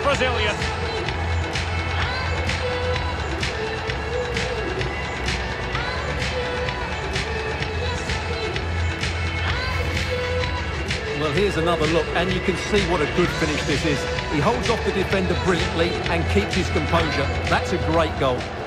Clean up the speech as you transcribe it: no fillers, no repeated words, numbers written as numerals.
Brazilian. Well, here's another look, and you can see what a good finish this is. He holds off the defender brilliantly and keeps his composure. That's a great goal.